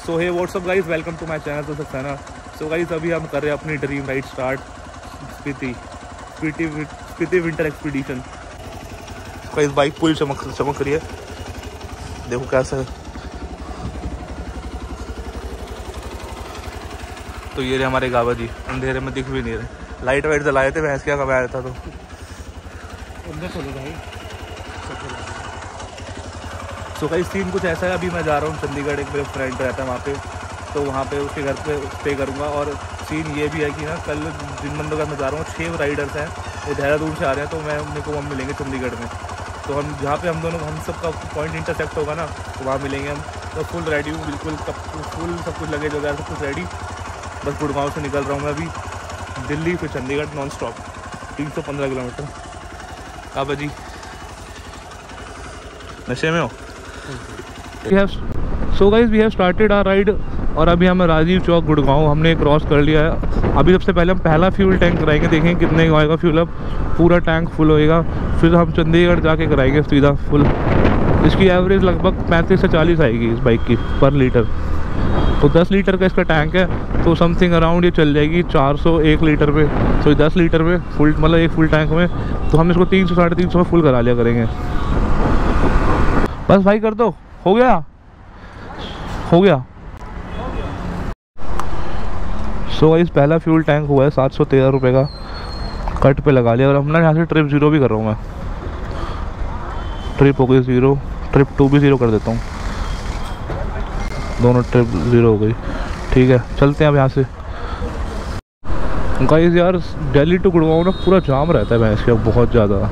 So hey what's up guys, welcome to my channel तो Saxena. So guys अभी हम कर रहे हैं अपनी dream ride start, Spiti winter expedition. Guys bike पूरी चमक रही है, देखो कैसा है। तो ये रहे हमारे गावा जी, अंधेरे में दिख भी नहीं रहे, लाइट वाइट जलाए थे, भैंस क्या कब आया था। तो सो गाइस सीन कुछ ऐसा है, अभी मैं जा रहा हूँ चंडीगढ़, एक मेरे फ्रेंड रहता है वहाँ पे, तो वहाँ पे उसके घर पे स्टे करूँगा। और सीन ये भी है कि ना कल जिन बंदों का मैं जा रहा हूँ 6 राइडर्स हैं, वो देहरादून से आ रहे हैं, तो मेरे को हम मिलेंगे चंडीगढ़ में। तो हम जहाँ पे हम सबका पॉइंट इंटरसेक्ट होगा ना, तो वहाँ मिलेंगे हम। तो फुल रेडी हूँ, बिल्कुल फुल सब कुछ लगेज वगैरह सब कुछ रेडी। बस गुड़गांव से निकल रहा हूँ मैं अभी, दिल्ली फिर चंडीगढ़ नॉन स्टॉप 315 किलोमीटर। आप जी नशे में हो? So guys we have started our ride और अभी हमें राजीव चौक गुड़गांव हमने क्रॉस कर लिया है। अभी सबसे पहले हम पहला फ्यूल टैंक कराएंगे, देखेंगे कितने का आएगा फ्यूल। अब पूरा टैंक फुल होएगा, फिर हम चंडीगढ़ जाके कराएंगे सीधा फुल। इसकी एवरेज लगभग 35 से 40 आएगी इस बाइक की पर लीटर। तो 10 लीटर का इसका टैंक है, तो समथिंग अराउंड ये चल जाएगी 401 लीटर पे। तो 10 लीटर में फुल, मतलब एक फुल टैंक में, तो हम इसको 300 साढ़े 300 में फुल करा लिया करेंगे। बस भाई कर दो, हो गया। सो गाइस पहला फ्यूल टैंक हुआ है 713 रुपये का, कट पे लगा लिया। और अपना यहाँ से ट्रिप 0 भी कर रहा हूँ मैं, ट्रिप हो गई 0, ट्रिप 2 भी 0 कर देता हूँ, दोनों ट्रिप 0 हो गई। ठीक है चलते हैं अब यहाँ से। गाइस यार दिल्ली टू गुड़गांव ना पूरा जाम रहता है भैंस का, बहुत ज़्यादा।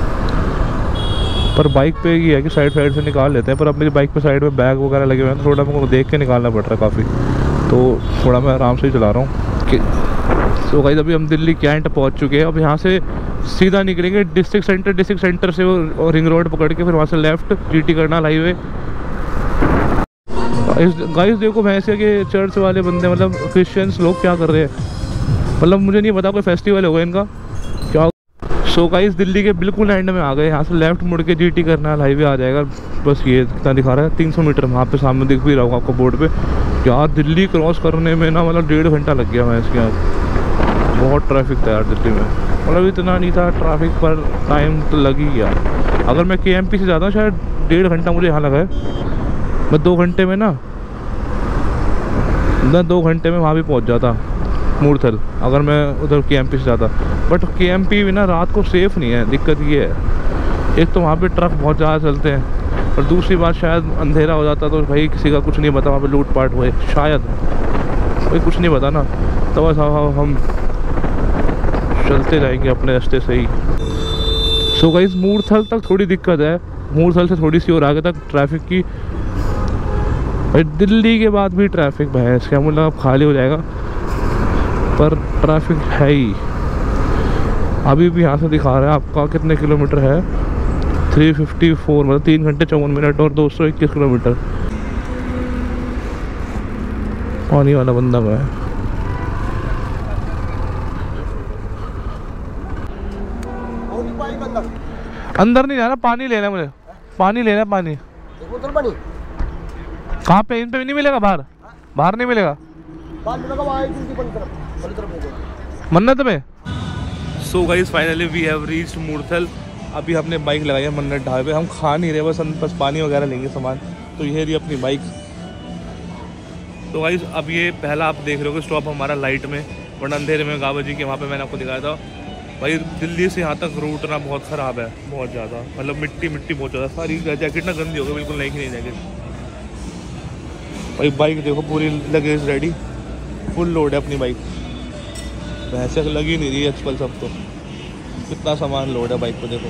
पर बाइक पे ये है कि साइड से निकाल लेते हैं, पर अब मेरी बाइक पे साइड में बैग वगैरह लगे हुए हैं, तो थोड़ा मेरे को देख के निकालना पड़ रहा है काफ़ी, तो थोड़ा मैं आराम से ही चला रहा हूँ कि। सो गाइस अभी हम दिल्ली कैंट पहुँच चुके हैं। अब यहाँ से सीधा निकलेंगे डिस्ट्रिक्ट सेंटर से और रिंग रोड पकड़ के, फिर वहाँ से left GT Karnal highway. Guys देखो भैंस के चर्च वाले बंदे, मतलब क्रिश्चियंस लोग क्या कर रहे हैं, मतलब मुझे नहीं पता, कोई फेस्टिवल होगा इनका क्या। सो गाइस दिल्ली के बिल्कुल एंड में आ गए, यहाँ से लेफ्ट मुड़ के GT करनाल हाईवे आ जाएगा। बस ये कितना दिखा रहा है 300 मीटर, वहाँ पे सामने दिख भी रहा होगा आपको बोर्ड पे। यार दिल्ली क्रॉस करने में ना मतलब 1.5 घंटा लग गया मैं इसके यहाँ, बहुत ट्रैफिक था यार दिल्ली में। मतलब इतना नहीं था ट्रैफिक, पर टाइम तो लग ही गया। अगर मैं KMP से जाता हूँ शायद 1.5 घंटा मुझे यहाँ लगा है। मैं 2 घंटे में ना 2 घंटे में वहाँ भी पहुँच जाता मूर्थल, अगर मैं उधर KMP से जाता। बट KMP भी ना रात को सेफ़ नहीं है, दिक्कत ये है। एक तो वहाँ पे ट्रक बहुत ज़्यादा चलते हैं, और दूसरी बात शायद अंधेरा हो जाता तो भाई किसी का कुछ नहीं पता, वहाँ पे लूटपाट हुए शायद, कोई कुछ नहीं पता ना। तो बस हम चलते जाएंगे अपने रास्ते से ही। सो गाइस मूर्थल तक थोड़ी दिक्कत है, मूर्थल से थोड़ी सी और आगे तक ट्रैफिक की। दिल्ली के बाद भी ट्रैफिक भैंस क्या, मतलब अब खाली हो जाएगा, पर ट्रैफिक है ही। अभी भी यहाँ से दिखा रहा है आपका कितने किलोमीटर है, 354, मतलब 3 घंटे 54 मिनट और 221 किलोमीटर। पानी वाला बंदा मैं अंदर नहीं जाना, पानी लेना मुझे, पानी लेना, पानी कहाँ पे? इन पे भी नहीं मिलेगा, बाहर नहीं मिलेगा मन्नत में। So guys finally we have reached Murthal. अभी हमने बाइक लगाई है मन्नत ढाबे, हम खा नहीं रहे, बस पानी वगैरह लेंगे सामान। तो ये रही अपनी बाइक। तो गाइस अब ये पहला आप देख रहे हो कि स्टॉप हमारा लाइट में, वरना अंधेरे में गावा जी के वहाँ पे मैंने आपको दिखाया था। भाई दिल्ली से यहाँ तक रूट ना बहुत ख़राब है, बहुत ज़्यादा, मतलब मिट्टी बहुत ज़्यादा। सारी जैकेट ना गंदी हो गई, बिल्कुल नई की नहीं जैकेट। भाई बाइक देखो पूरी लगेज रेडी, फुल लोड है अपनी बाइक, वैसे लगी नहीं रही है आजकल सब। तो कितना सामान लोड है बाइक पे देखो।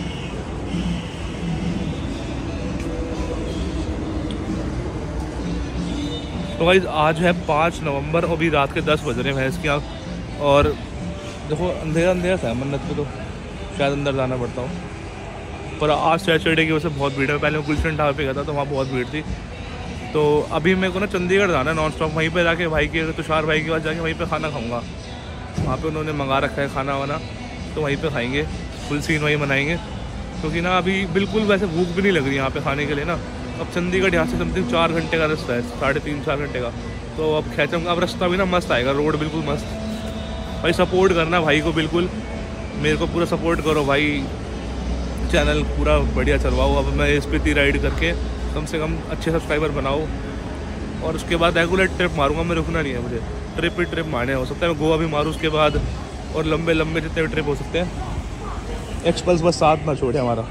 तो भाई आज है 5 नवंबर, अभी रात के 10 बज रहे हैं भैंस की आँख। और देखो अंधेरा सा है मन्नत पे, तो शायद अंदर जाना पड़ता हूँ। पर आज सैटरडे की वजह से बहुत भीड़ है। पहले मैं गुलशन ढाबे पे गया था तो वहाँ बहुत भीड़ थी। तो अभी मेरे को ना चंडीगढ़ जाना है नॉन स्टॉप, वहीं पे जाके भाई के, तुषार भाई के पास जाके वहीं पे खाना खाऊंगा। वहाँ पे उन्होंने मंगा रखा है खाना वाना, तो वहीं पे खाएंगे, फुल सीन वहीं मनाएंगे। क्योंकि ना अभी बिल्कुल वैसे भूख भी नहीं लग रही यहाँ पे खाने के लिए ना, अब चंडीगढ़ यहाँ से समथिंग 4 घंटे का रास्ता है, 3.5-4 घंटे का। तो अब खैचम अब रास्ता भी ना मस्त आएगा, रोड बिल्कुल मस्त। भाई सपोर्ट करना भाई को, बिल्कुल मेरे को पूरा सपोर्ट करो भाई, चैनल पूरा बढ़िया चलवाओ। अब मैं स्पीति राइड करके कम से कम अच्छे सब्सक्राइबर बनाओ, और उसके बाद रेगुलर ट्रिप मारूंगा। मैं रुकना नहीं है मुझे, ट्रिप ही ट्रिप मारने। हो सकता है मैं गोवा भी मारूँ उसके बाद, और लंबे लंबे जितने ट्रिप हो सकते हैं। एक्सपल्स बस साथ ना छोड़े हमारा।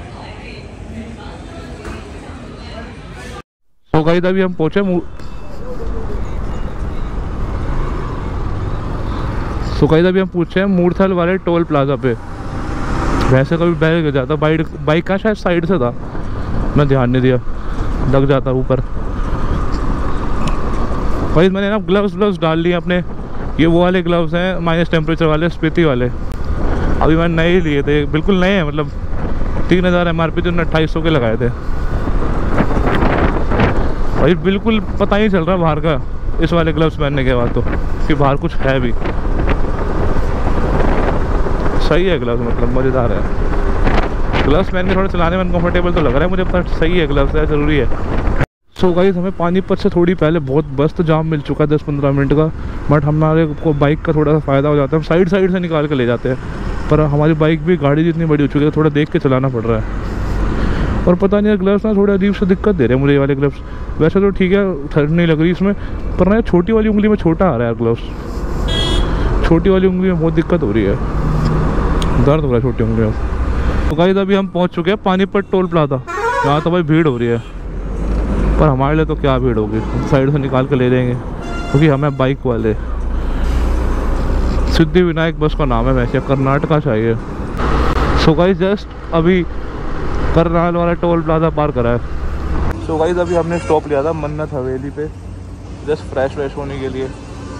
तो गाइस अभी हम पहुँचे हैं मूर्थल वाले टोल प्लाजा पे। वैसे कभी बैग जाता बाइक का शायद साइड से था, मैं ध्यान नहीं दिया, लग जाता ऊपर। भाई मैंने ना ग्लव्स डाल लिए अपने, ये वो वाले ग्लव्स हैं माइनस टेम्परेचर वाले, स्पीति वाले। अभी मैंने नए लिए थे, बिल्कुल नए हैं, मतलब 3000 MRP थे, 2800 के लगाए थे। भाई बिल्कुल पता ही नहीं चल रहा बाहर का इस वाले ग्लव्स पहनने के बाद तो, कि बाहर कुछ है भी। सही है ग्लव्स, मतलब मज़ेदार है। ग्लव्स पहन के थोड़ा चलाने में अनकंफर्टेबल तो लग रहा है मुझे, पर सही है, ग्लव्स है ज़रूरी है। सो गाइस हमें पानीपत से थोड़ी पहले बहुत मस्त जाम मिल चुका है 10-15 मिनट का, बट हमारे को बाइक का थोड़ा सा फ़ायदा हो जाता है, हम साइड से निकाल के ले जाते हैं। पर हमारी बाइक भी गाड़ी जितनी बड़ी हो चुकी है, थोड़ा देख के चलाना पड़ रहा है। और पता नहीं ग्लव्स ना थोड़ा अजीब से दिक्कत दे रहे हैं मुझे, ये वाले ग्लव्स। वैसे तो ठीक है, ठंड नहीं लग रही इसमें, पर ना छोटी वाली उंगली में छोटा आ रहा है ग्लव्स। छोटी वाली उंगली में बहुत दिक्कत हो रही है, दर्द हो रहा है छोटी उंगली में। तो गाइस अभी हम पहुंच चुके हैं पानीपत टोल प्लाजा। यहाँ तो भाई भीड़ हो रही है, पर हमारे लिए तो क्या भीड़ होगी, साइड से निकाल के ले जाएंगे, क्योंकि हमें बाइक वाले। सिद्धिविनायक बस का नाम है, वैसे कर्नाटका चाहिए। सो गाइस जस्ट अभी करनाल वाला टोल प्लाजा पार करा है। सो गाइस अभी हमने स्टॉप लिया था मन्नत हवेली पे, जस्ट फ्रेश होने के लिए।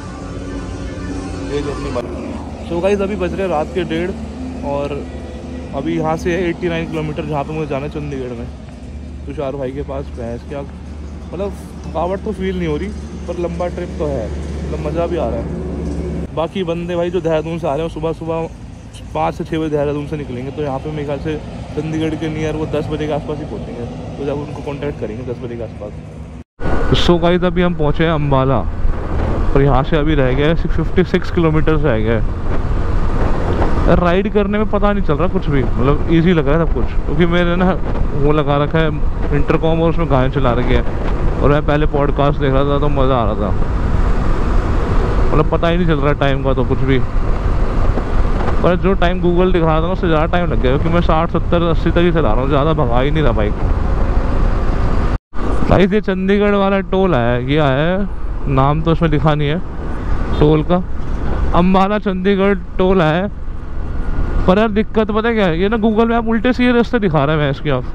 ये जो अपनी बात। सो गाइस अभी बज रहे रात के 1:30, और अभी यहाँ से है 89 किलोमीटर, जहाँ पे मुझे जाना है चंडीगढ़ में, तुषार भाई के पास। भैंस क्या मतलब थकावट तो फील नहीं हो रही, पर लंबा ट्रिप तो है, मतलब मज़ा भी आ रहा है। बाकी बंदे भाई जो देहरादून से आ रहे हैं, सुबह 5 से 6 बजे देहरादून से निकलेंगे, तो यहाँ पे मेरे ख्याल से चंडीगढ़ के नियर वो 10 बजे के आसपास ही पहुँचेंगे। तो जब उनको कॉन्टैक्ट करेंगे 10 बजे के आसपास। सो गाइस अभी हम पहुँचे हैं अम्बाला, और यहाँ से अभी रह गया 56 किलोमीटर रह गया है। राइड करने में पता नहीं चल रहा कुछ भी, मतलब इजी लग रहा है सब कुछ, क्योंकि मैंने ना वो लगा रखा है इंटरकॉम, और उसमें गाने चला रखे हैं, और मैं पहले पॉडकास्ट देख रहा था तो मज़ा आ रहा था। मतलब पता ही नहीं चल रहा टाइम का तो कुछ भी, पर जो टाइम गूगल दिखा रहा था ना उससे ज़्यादा टाइम लग गया, क्योंकि मैं 60, 70, 80 तक ही चला रहा हूँ, ज़्यादा भगा ही नहीं रहा बाइक। गाइस ये चंडीगढ़ वाला टोल है, ये है नाम तो उसमें लिखा नहीं है टोल का, अम्बाला चंडीगढ़ टोल है। पर यार दिक्कत पता है क्या है, ये ना गूगल मैप उल्टे सीधे रास्ते दिखा रहा है, मैं इसके आप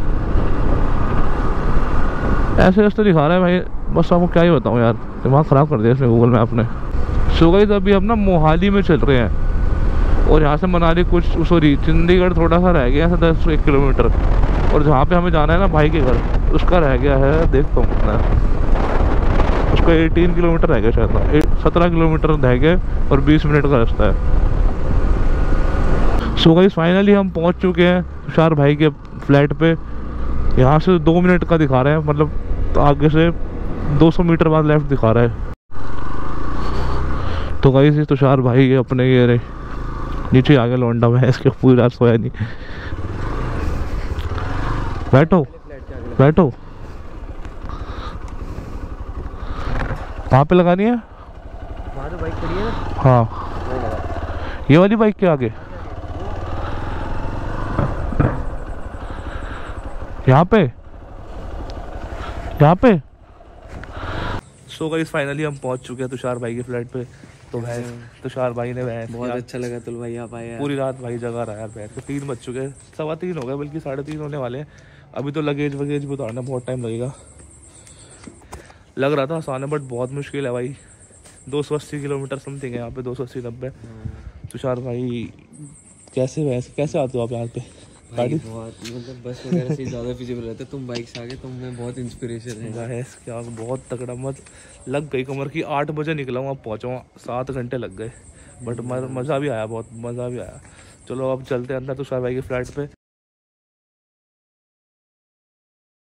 ऐसे रास्ते दिखा रहा है भाई, बस आपको क्या ही बताऊँ यार, दिमाग ख़राब कर दिया इसमें गूगल मैप ने। सो गाइस अभी हम ना मोहाली में चल रहे हैं, और यहाँ से मनाली कुछ सॉरी चंडीगढ़ थोड़ा सा रह गया है 10-1 किलोमीटर, और जहाँ पे हमें जाना है ना भाई के घर, उसका रह गया है, देखता हूँ मैं, उसका 18 किलोमीटर रह गया शायद, 17 किलोमीटर रह गए, और 20 मिनट का रास्ता है। सो गाइस फाइनली हम पहुंच चुके हैं तुषार भाई के फ्लैट पे। यहाँ से 2 मिनट का दिखा रहे हैं, मतलब तो आगे से 200 मीटर बाद लेफ्ट दिखा रहा है। तो गाइस ये तुषार भाई अपने ये रहे नीचे आ गया लौंडा में, इसके पूरी रात सोया नहीं। बैठो बैठो, कहाँ पे लगानी है? वहाँ तो बाइक खड़ी है ना? हाँ ये वाली बाइक के आगे, यहाँ पे। सो गाइस फाइनली हम पहुंच चुके हैं तुषार भाई के फ्लैट पे। तो भैंस तुषार भाई ने भैंस बहुत अच्छा लगा तुल भाई आप आए, पूरी रात भाई जगह रहा यार। भैंस को 3 बज चुके हैं, 3:15 हो गए, बल्कि 3:30 होने वाले हैं। अभी तो लगेज वगेज भी उतारना बहुत टाइम लगेगा। लग रहा था आसान है, बट बहुत मुश्किल है भाई। 280 किलोमीटर समथिंग है यहाँ पे, 280-90। तुषार भाई कैसे आते हो आप यहाँ पे? भाई बहुत मतलब बस वगैरह से ज़्यादा फिजिबल रहते, तुम बाइक से आगे, तुम में बहुत इंस्पिरेशन है। भैंस क्या बहुत तगड़ा, मत लग गई कमर की। 8 बजे निकला हूँ, अब पहुँचा हूँ, 7 घंटे लग गए, बट मज़ा भी आया, बहुत मज़ा भी आया। चलो अब चलते हैं अंदर तुषार भाई के फ्लैट पे।